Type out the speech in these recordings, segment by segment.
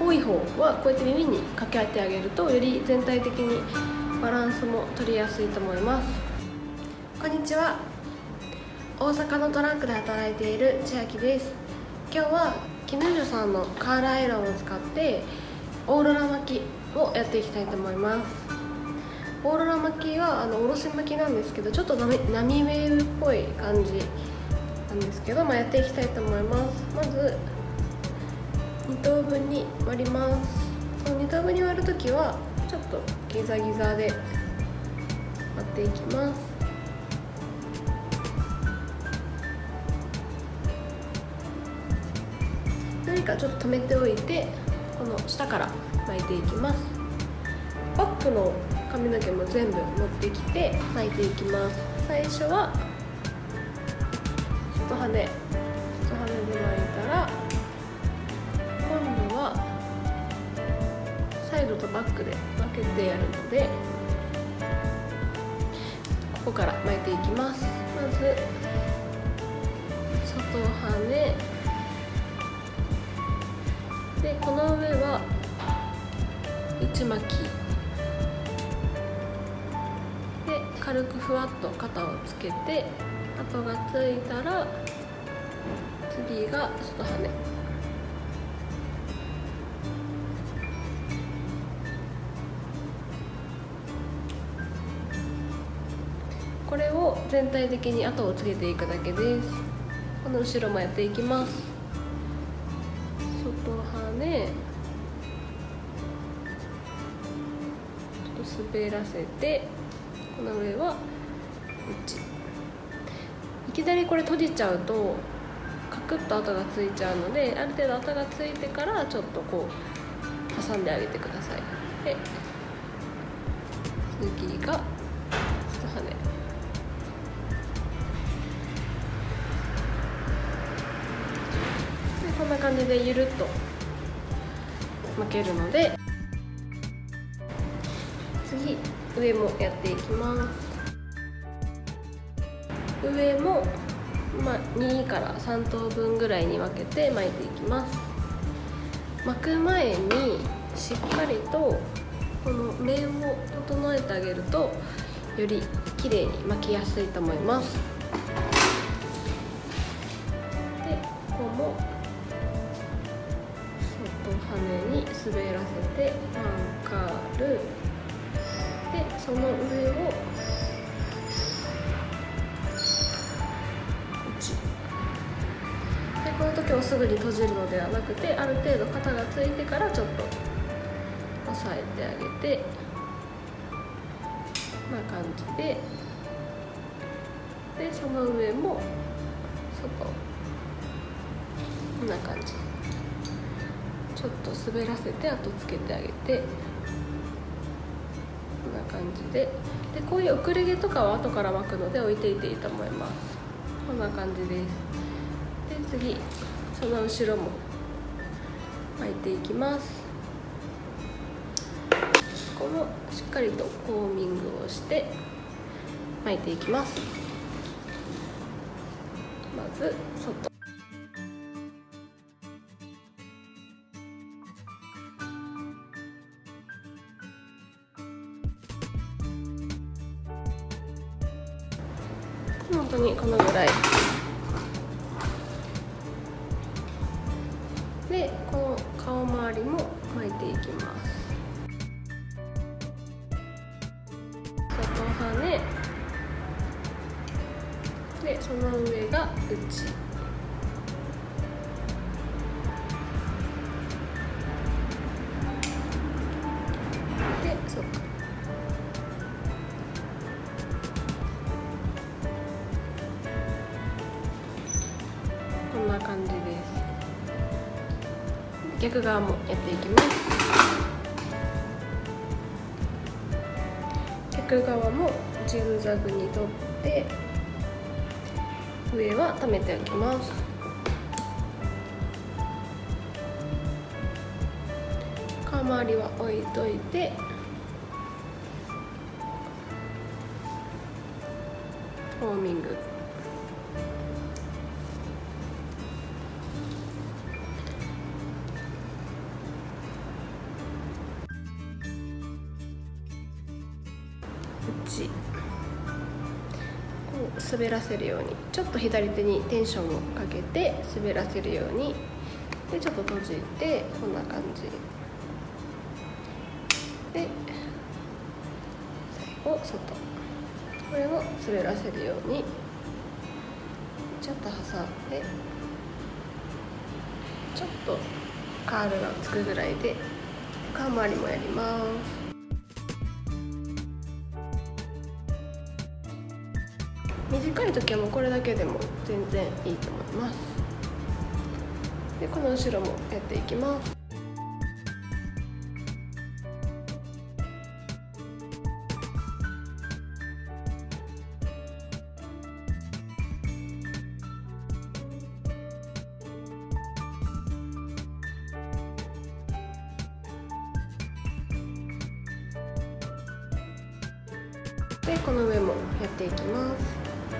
多い方はこうやって耳にかけてあげるとより全体的にバランスも取りやすいと思います。こんにちは。大阪のトランクで働いている千秋です。今日はキヌージュさんのカールアイロンを使ってオーロラ巻きをやっていきたいと思います。オーロラ巻きはおろし巻きなんですけど、ちょっと波ウェーブっぽい感じなんですけど、やっていきたいと思います。まず2等分に割ります。その2等分に割るときはちょっとギザギザで割っていきます。何かちょっと止めておいて、この下から巻いていきます。バックの髪の毛も全部持ってきて巻いていきます。最初は外羽で巻いたら、今度はサイドとバックで分けてやるので、ここから巻いていきます。まず外羽で、この上は内巻きで、軽くふわっと肩をつけて、跡がついたら次が外羽。これを全体的に跡をつけていくだけです。この後ろもやっていきます。外羽、ちょっと滑らせて、この上は内。いきなりこれ閉じちゃうとカクッと跡がついちゃうので、ある程度跡がついてからちょっとこう挟んであげてください。で、次が外羽。こんな感じでゆるっと巻けるので、次上もやっていきます。上も、2から3等分ぐらいに分けて巻いていきます。巻く前にしっかりとこの面を整えてあげるとより綺麗に巻きやすいと思います。で、ここも外羽に滑らせてワンカールで、その上をで、この時はすぐに閉じるのではなくて、ある程度肩がついてからちょっと押さえてあげて、こんな感じで、でその上も外、こんな感じ。ちょっと滑らせて後つけてあげて、こんな感じで、こういう遅れ毛とかは後から巻くので置いていていいと思います。こんな感じです。で、次その後ろも巻いていきます。ここもしっかりとコーミングをして巻いていきます。まず外、本当にこのぐらいで、この顔周りも巻いていきます。外羽で、その上が内で、外。こんな感じです。逆側もやっていきます。逆側もジグザグに取って上は留めておきます。顔周りは置いといて、フォーミング。 滑らせるように、ちょっと左手にテンションをかけて滑らせるように、でちょっと閉じてこんな感じで、最後外、これを滑らせるようにちょっと挟んで、ちょっとカールがつくぐらいでカー回りもやります。短い時はもうこれだけでも全然いいと思います。でこの後ろもやっていきます。でこの上もやっていきます。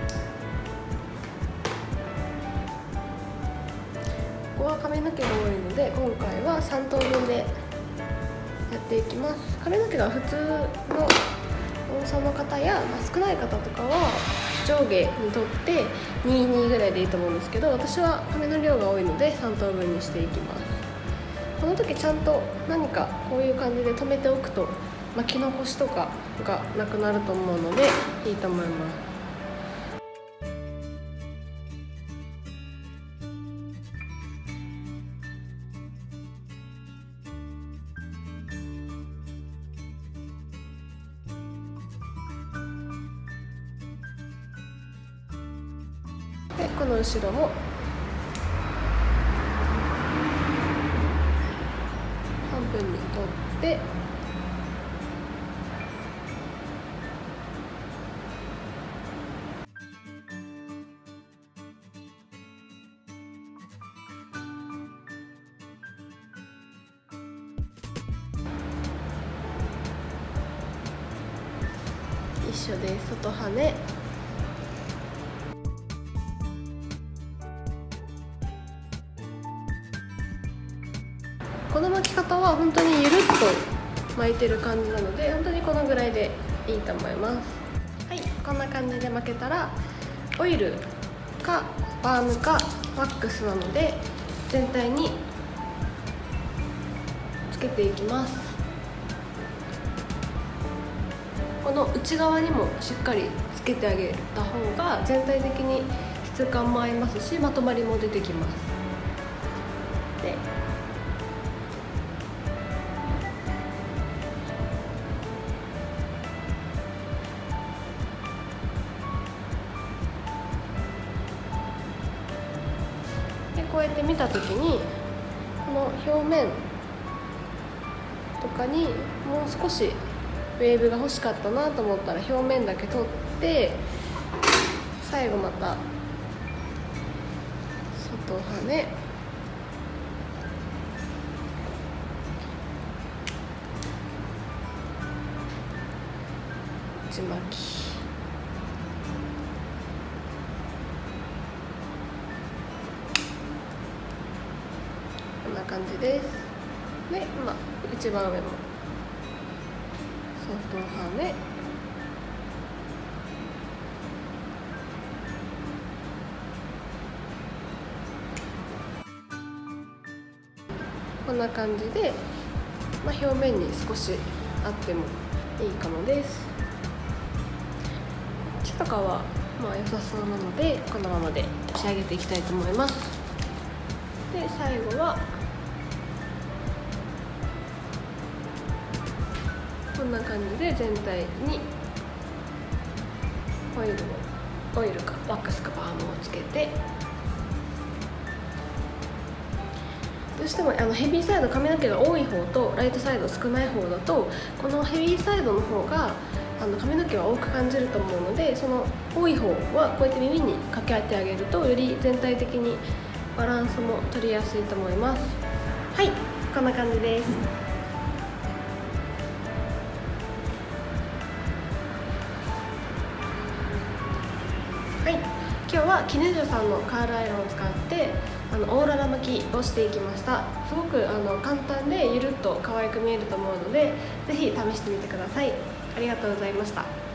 ここは髪の毛が多いので今回は3等分でやっていきます。髪の毛が普通の重さの方や、少ない方とかは上下にとって2ぐらいでいいと思うんですけど、私は髪の量が多いので3等分にしていきます。この時ちゃんと何かこういう感じで留めておくと巻き残しとかがなくなると思うのでいいと思います。でこの後ろも半分に取って一緒です。外羽根、この巻き方は本当にゆるっと巻いてる感じなので、本当にこのぐらいでいいと思います。はい、こんな感じで巻けたらオイルかバームかワックスなので全体につけていきます。この内側にもしっかりつけてあげた方が全体的に質感も合いますし、まとまりも出てきます。でこうやって見た時にこの表面とかにもう少しウェーブが欲しかったなと思ったら表面だけ取って最後また外羽根内巻きこんな感じです。で、一番上も外羽根こんな感じで、表面に少しあってもいいかもです。こっちとかは良さそうなのでこのままで仕上げていきたいと思います。で最後はこんな感じで全体にオイルかワックスかバームをつけて、どうしてもヘビーサイド髪の毛が多い方とライトサイド少ない方だと、このヘビーサイドの方が髪の毛は多く感じると思うので、その多い方はこうやって耳にかけてあげるとより全体的にバランスも取りやすいと思います。はい、こんな感じです。はい、今日はキネジョさんのカールアイロンを使ってオーロラ巻きをしていきました。すごく簡単でゆるっと可愛く見えると思うので、ぜひ試してみてください。ありがとうございました。